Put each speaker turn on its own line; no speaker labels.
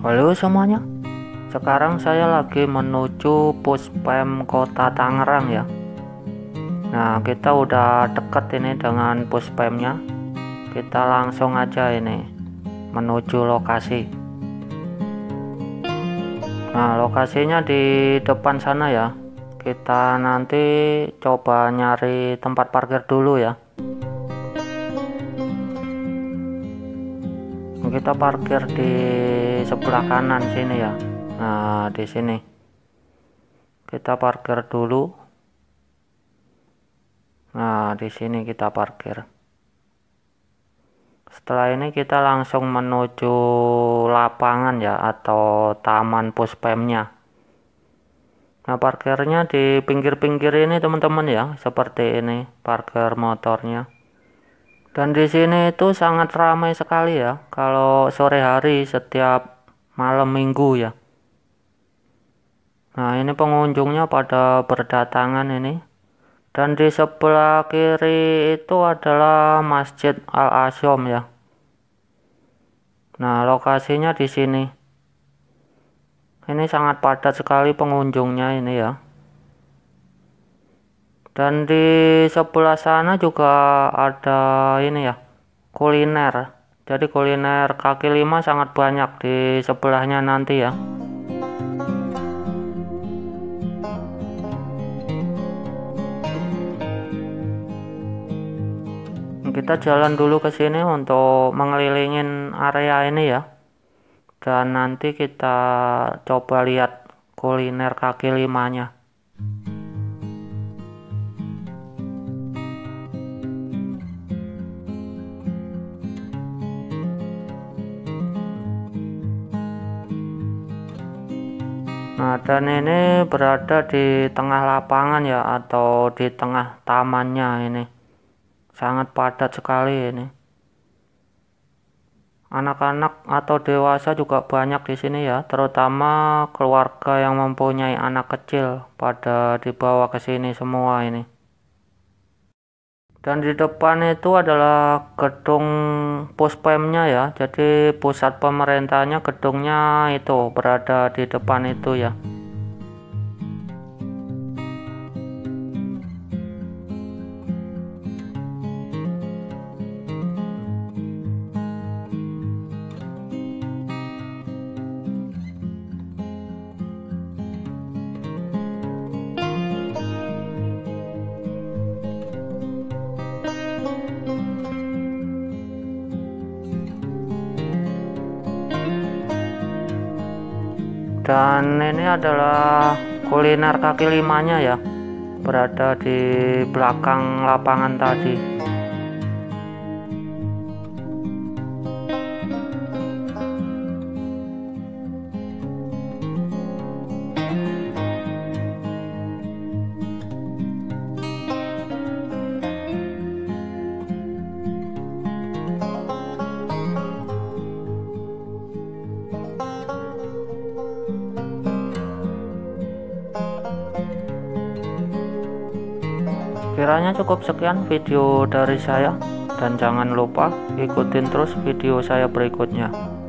Halo semuanya, sekarang saya lagi menuju Puspem Kota Tangerang ya. Nah, kita udah deket ini dengan Puspemnya. Kita langsung aja ini menuju lokasi. Nah, lokasinya di depan sana ya. Kita nanti coba nyari tempat parkir dulu ya. Kita parkir di sebelah kanan sini ya. Nah, di sini kita parkir dulu. Nah, di sini kita parkir. Setelah ini kita langsung menuju lapangan ya, atau taman Puspemnya. Nah, parkirnya di pinggir-pinggir ini teman-teman ya, seperti ini parkir motornya. Dan di sini itu sangat ramai sekali ya, kalau sore hari setiap malam minggu ya. Nah, ini pengunjungnya pada berdatangan ini. Dan di sebelah kiri itu adalah Masjid Al-Asyom ya. Nah, lokasinya di sini. Ini sangat padat sekali pengunjungnya ini ya. Dan di sebelah sana juga ada ini ya, kuliner. Jadi kuliner kaki lima sangat banyak di sebelahnya nanti ya. Kita jalan dulu ke sini untuk mengelilingin area ini ya. Dan nanti kita coba lihat kuliner kaki limanya. Nah, dan ini berada di tengah lapangan ya, atau di tengah tamannya ini. Sangat padat sekali ini. Anak-anak atau dewasa juga banyak di sini ya, terutama keluarga yang mempunyai anak kecil pada dibawa ke sini semua ini. Dan di depan itu adalah gedung Puspemnya ya, jadi pusat pemerintahnya gedungnya itu berada di depan itu ya. Dan ini adalah kuliner kaki limanya ya, berada di belakang lapangan tadi. Kiranya cukup sekian video dari saya, dan jangan lupa ikutin terus video saya berikutnya.